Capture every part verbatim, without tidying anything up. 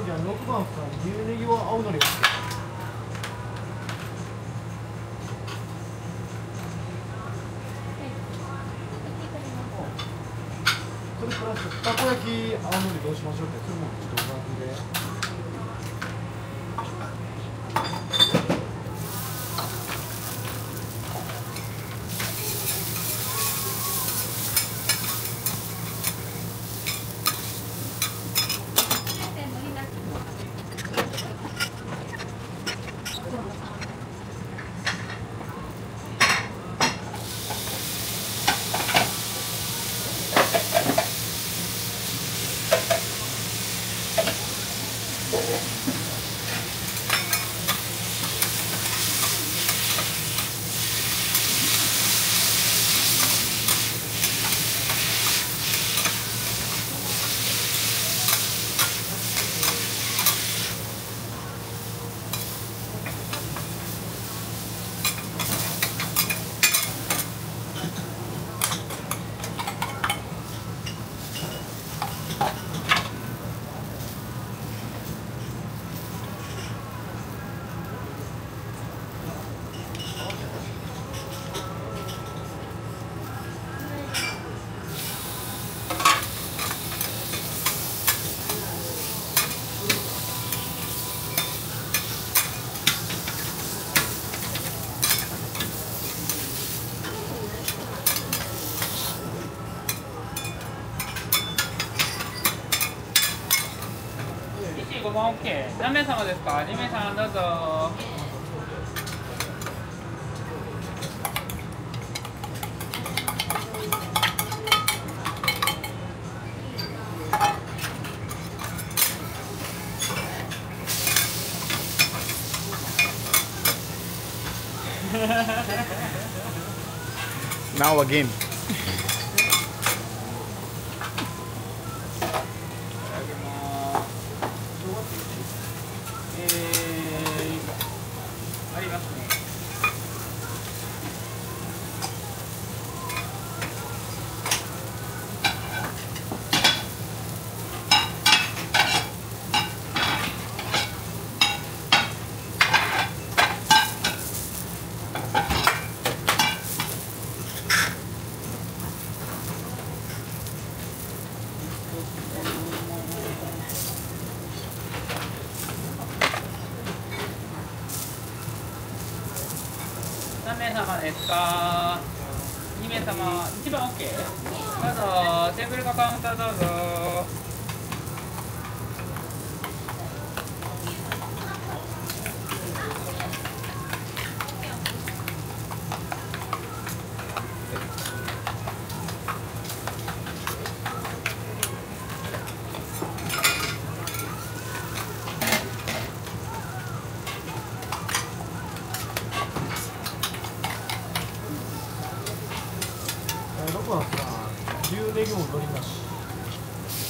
じゃあろくばんさん、牛ネギは青のりが好き。それプラスたこ焼き青のりどうしましょうって、それもちょっとおかずで。 ごばん オーケー。何名様ですか？に名様どうぞ。 Now again. 何名様ですか？に名様、いちばん オーケー。どうぞ、テーブルかカウンターどうぞ。 ろくばんさん、牛ネギものりなし。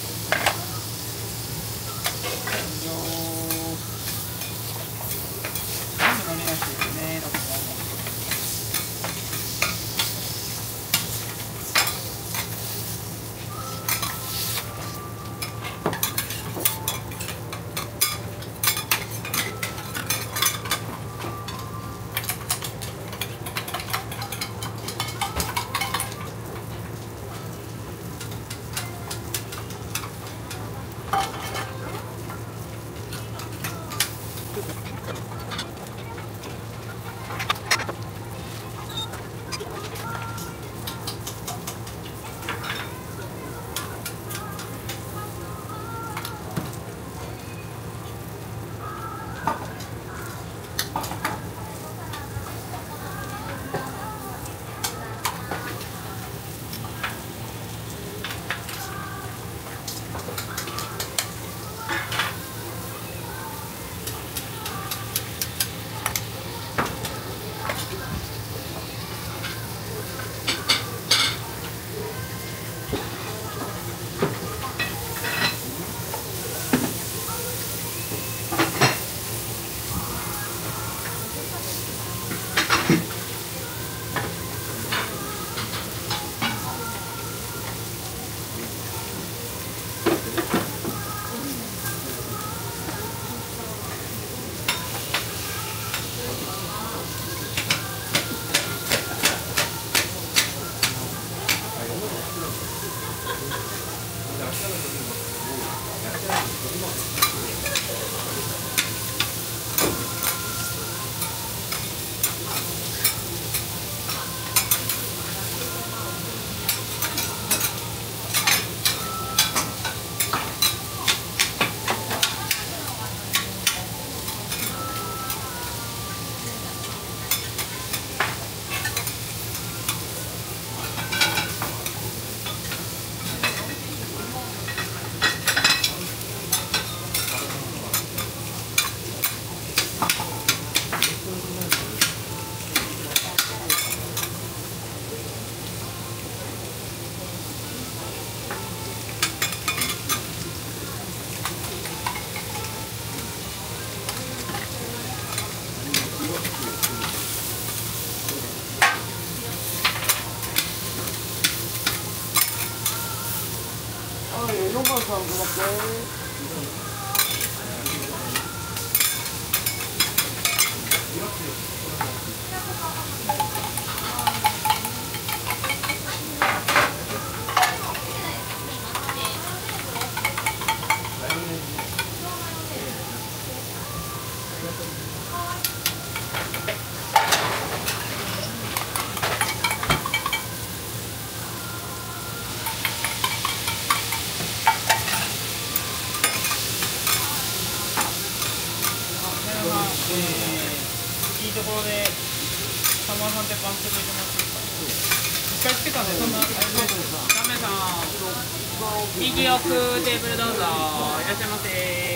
いいところでサマーさんってバンクで入れますか。一回つけたんでそんなあれです。ダメさん右奥テーブルどうぞ。いらっしゃいませ。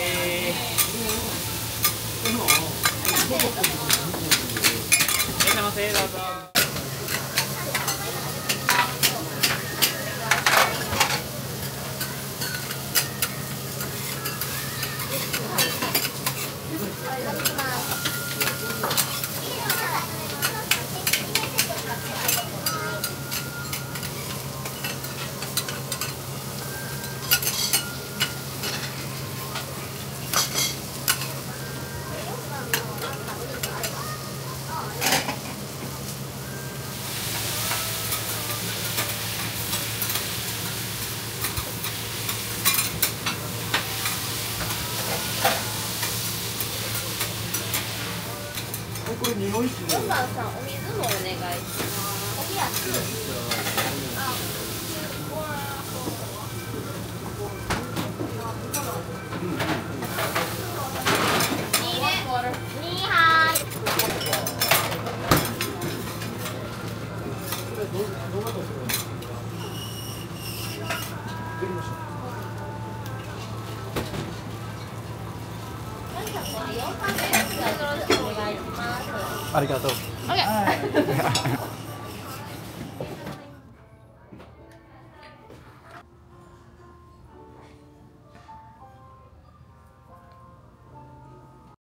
いらっしゃいませどうぞ。 これ日本酒で。 よんばんさん、お水もお願いします。お冷やし。にはい。 ありがとう。 オッケー。